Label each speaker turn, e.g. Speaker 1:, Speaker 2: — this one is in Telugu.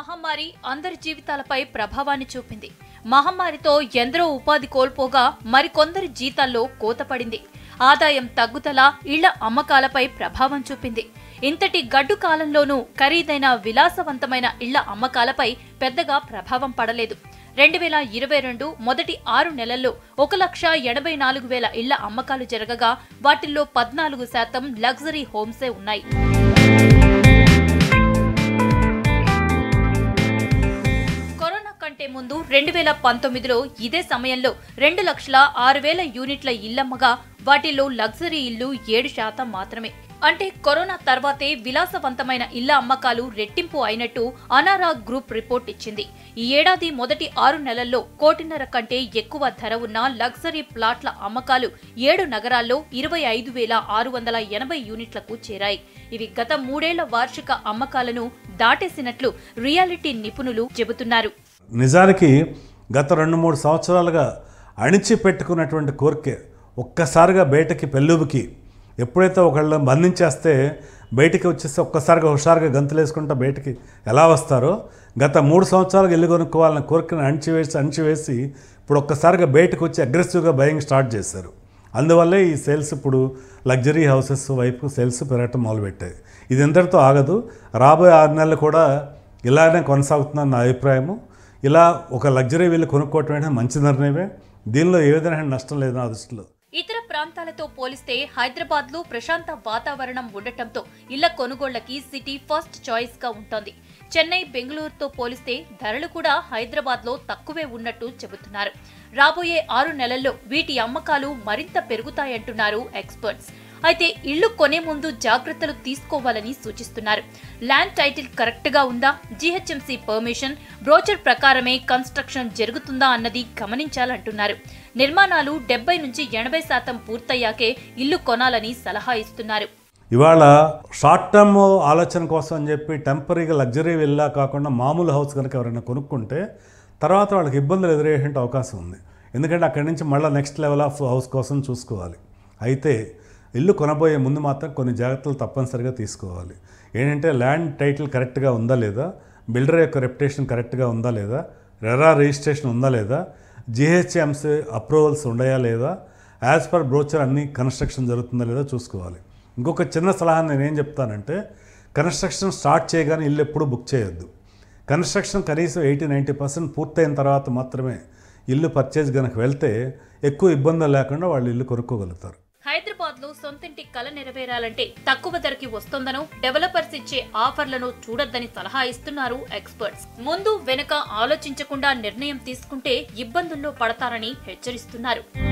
Speaker 1: మహమ్మారి అందరి జీవితాలపై ప్రభావాన్ని చూపింది. మహమ్మారితో ఎందరో ఉపాధి కోల్పోగా మరికొందరి జీతాల్లో కోత పడింది. ఆదాయం తగ్గుదల ఇళ్ల అమ్మకాలపై ప్రభావం చూపింది. ఇంతటి గడ్డు కాలంలోనూ ఖరీదైన విలాసవంతమైన ఇళ్ల అమ్మకాలపై పెద్దగా ప్రభావం పడలేదు. 2022 మొదటి 6 నెలల్లో 1,84,000 ఇళ్ల అమ్మకాలు జరగగా వాటిల్లో 14% లగ్జరీ హోమ్సే ఉన్నాయి. కంటే ముందు 2019లో ఇదే సమయంలో 2,06,000 యూనిట్ల ఇళ్లమ్మగా వాటిల్లో లగ్జరీ ఇళ్లు 7% మాత్రమే. అంటే కరోనా తర్వాతే విలాసవంతమైన ఇళ్ల అమ్మకాలు రెట్టింపు అయినట్టు అనారా గ్రూప్ రిపోర్ట్ ఇచ్చింది. ఈ ఏడాది మొదటి 6 నెలల్లో 1,5 కోట్ల కంటే ఎక్కువ ధర ఉన్న లగ్జరీ ప్లాట్ల అమ్మకాలు 7 నగరాల్లో 25,680 యూనిట్లకు చేరాయి. ఇవి గత 3 ఏళ్ల వార్షిక అమ్మకాలను దాటేసినట్లు రియాలిటీ నిపుణులు చెబుతున్నారు.
Speaker 2: నిజానికి గత 2-3 సంవత్సరాలుగా అణిచిపెట్టుకున్నటువంటి కోరికే ఒక్కసారిగా బయటకి పెళ్ళుబికి ఎప్పుడైతే ఒకళ్ళని బంధించేస్తే బయటికి వచ్చేస్తే ఒక్కసారిగా హుషారుగా గంతులేసుకుంటూ బయటికి ఎలా వస్తారో గత 3 సంవత్సరాలుగా ఇల్లు కొనుక్కోవాలన్న కోరికను అణిచివేసి ఇప్పుడు ఒక్కసారిగా బయటకు వచ్చి అగ్రెసివ్గా బయింగ్ స్టార్ట్ చేశారు. అందువల్లే ఈ సేల్స్ ఇప్పుడు లగ్జరీ హౌసెస్ వైపు సేల్స్ పెరగటం మొదలుపెట్టాయి. ఇది ఎంతటితో ఆగదు. రాబోయే 6 నెలలు కూడా ఇలానే కొనసాగుతుందని నా అభిప్రాయము. ఇలా ఒక లగ్జరీ వీళ్ళు కొనుక్కోవటం అనేది మంచి నిర్ణయమే. దీనిలో ఏ విధమైన నష్టం లేదు నా దృష్టిలో.
Speaker 1: ఇతర ప్రాంతాలతో పోలిస్తే హైదరాబాద్లో ప్రశాంత వాతావరణం ఉండటంతో ఇళ్ల కొనుగోళ్లకి సిటీ ఫస్ట్ చాయిస్ గా ఉంటుంది. చెన్నై, బెంగళూరుతో పోలిస్తే ధరలు కూడా హైదరాబాద్లో తక్కువే ఉన్నట్టు చెబుతున్నారు. రాబోయే 6 నెలల్లో వీటి అమ్మకాలు మరింత పెరుగుతాయంటున్నారు ఎక్స్పర్ట్స్. అయితే ఇళ్లు కొనే ముందు జాగ్రత్తలు తీసుకోవాలని సూచిస్తున్నారు. ల్యాండ్ టైటిల్ కరెక్ట్ గా ఉందా, జీహెచ్ఎంసీ పర్మిషన్, బ్రోచర్ ప్రకారమే కన్స్ట్రక్షన్ జరుగుతుందా అన్నది గమనించాలంటున్నారు. నిర్మాణాలు 70 నుంచి 80% పూర్తయ్యాకే ఇల్లు కొనాలని సలహా ఇస్తున్నారు.
Speaker 2: ఇవాళ షార్ట్ టర్మ్ ఆలోచన కోసం అని చెప్పి టెంపరీగా లగ్జరీ విల్లా కాకుండా మామూలు హౌస్ కనుక ఎవరైనా కొనుక్కుంటే తర్వాత వాళ్ళకి ఇబ్బందులు ఎదురయ్యే అవకాశం ఉంది. ఎందుకంటే అక్కడి నుంచి మళ్ళీ నెక్స్ట్ లెవెల్ ఆఫ్ హౌస్ కోసం చూసుకోవాలి. అయితే ఇల్లు కొనబోయే ముందు మాత్రం కొన్ని జాగ్రత్తలు తప్పనిసరిగా తీసుకోవాలి. ఏంటంటే ల్యాండ్ టైటిల్ కరెక్ట్గా ఉందా లేదా, బిల్డర్ యొక్క రెప్యుటేషన్ కరెక్ట్గా ఉందా లేదా, రెరా రిజిస్ట్రేషన్ ఉందా లేదా, జీహెచ్ఎంసీ అప్రూవల్స్ ఉన్నాయా లేదా, యాజ్ పర్ బ్రోచర్ అన్ని కన్స్ట్రక్షన్ జరుగుతుందా లేదా చూసుకోవాలి. ఇంకొక చిన్న సలహా నేనేం చెప్తానంటే కన్స్ట్రక్షన్ స్టార్ట్ చేయగానే ఇల్లు ఎప్పుడూ బుక్ చేయొద్దు. కన్స్ట్రక్షన్ కనీసం 80-90% పూర్తయిన తర్వాత మాత్రమే ఇల్లు పర్చేజ్ కనుక వెళ్తే ఎక్కువ ఇబ్బందులు లేకుండా వాళ్ళు ఇల్లు కొనుక్కోగలుగుతారు.
Speaker 1: హైదరాబాద్ లో సొంతింటి కల నెరవేరాలంటే తక్కువ ధరకి వస్తుందనో డెవలపర్స్ ఇచ్చే ఆఫర్లను చూడొద్దని సలహా ఇస్తున్నారు ఎక్స్పర్ట్స్. ముందు వెనుక ఆలోచించకుండా నిర్ణయం తీసుకుంటే ఇబ్బందుల్లో పడతారని హెచ్చరిస్తున్నారు.